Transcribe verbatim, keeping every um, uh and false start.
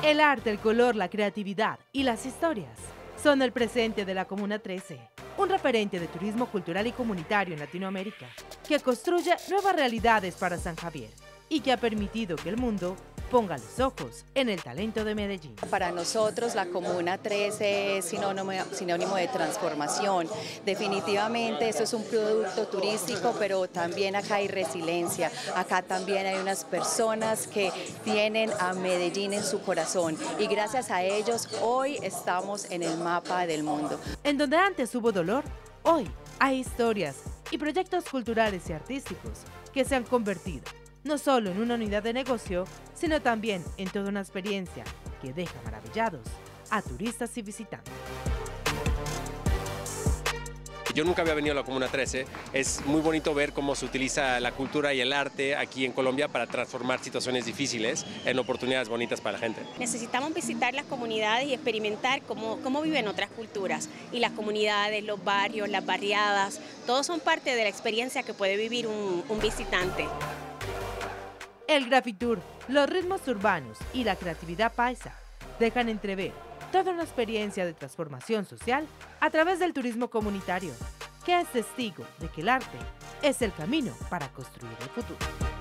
El arte, el color, la creatividad y las historias son el presente de la Comuna trece, un referente de turismo cultural y comunitario en Latinoamérica, que construye nuevas realidades para San Javier y que ha permitido que el mundo ponga los ojos en el talento de Medellín. Para nosotros la Comuna trece es sinónimo, sinónimo de transformación. Definitivamente esto es un producto turístico, pero también acá hay resiliencia. Acá también hay unas personas que tienen a Medellín en su corazón y gracias a ellos hoy estamos en el mapa del mundo. En donde antes hubo dolor, hoy hay historias y proyectos culturales y artísticos que se han convertido no solo en una unidad de negocio, sino también en toda una experiencia que deja maravillados a turistas y visitantes. Yo nunca había venido a la Comuna trece, es muy bonito ver cómo se utiliza la cultura y el arte aquí en Colombia para transformar situaciones difíciles en oportunidades bonitas para la gente. Necesitamos visitar las comunidades y experimentar cómo, cómo viven otras culturas, y las comunidades, los barrios, las barriadas, todos son parte de la experiencia que puede vivir un, un visitante. El Grafitur, los ritmos urbanos y la creatividad paisa dejan entrever toda una experiencia de transformación social a través del turismo comunitario, que es testigo de que el arte es el camino para construir el futuro.